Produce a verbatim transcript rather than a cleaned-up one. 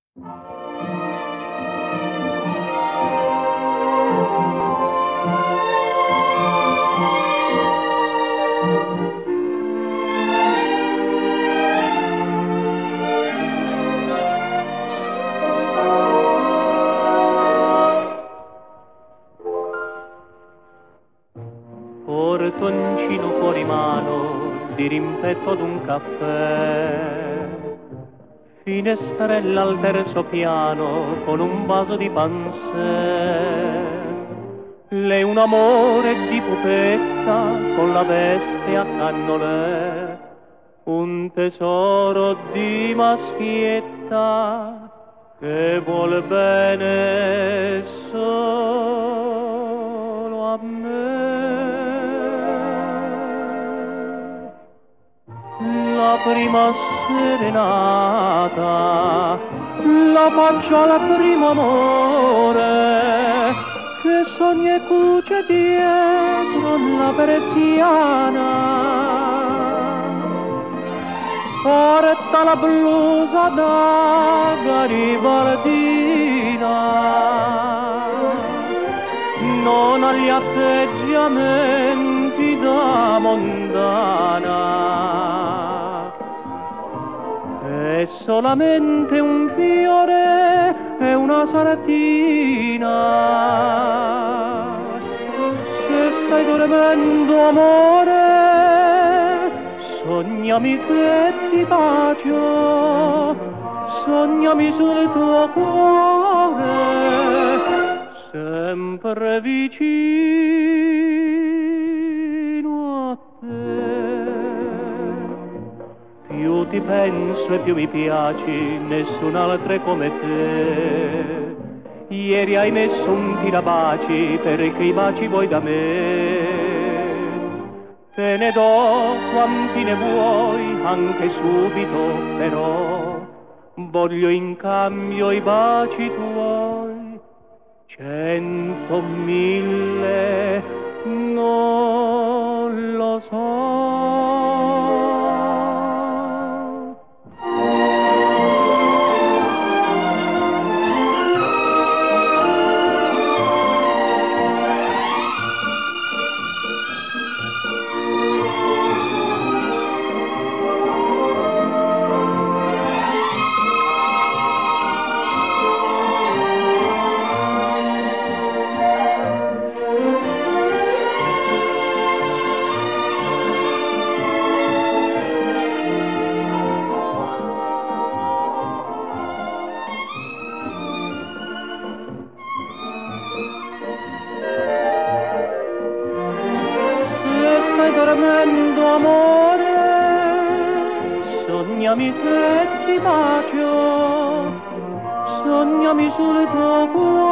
Portoncino fuori mano, di rimpetto ad un caffè, finestrella al terzo piano con un vaso di pansè. Lei un amore di pupetta con la veste a cannolè, un tesoro di maschietta che vuol bene solo a me. La prima serenata la faccio al primo amore che sogna e cuce dietro la persiana. Porta la blusa da garibaldina, non ha gli atteggiamenti da mondana. È solamente un fiore e una sartina. Se stai dormendo, amore, sognami che ti bacio, sognami sul tuo cuore, sempre vicino a te. Più ti penso e più mi piaci, nessun'altra è come te. Ieri hai messo un tirabaci perché i baci vuoi da me. Te ne do quanti ne vuoi, anche subito, però voglio in cambio i baci tuoi, cento, mille, non lo so. Dormendo, amore, sognami che ti bacio, sognami sul tuo cuore.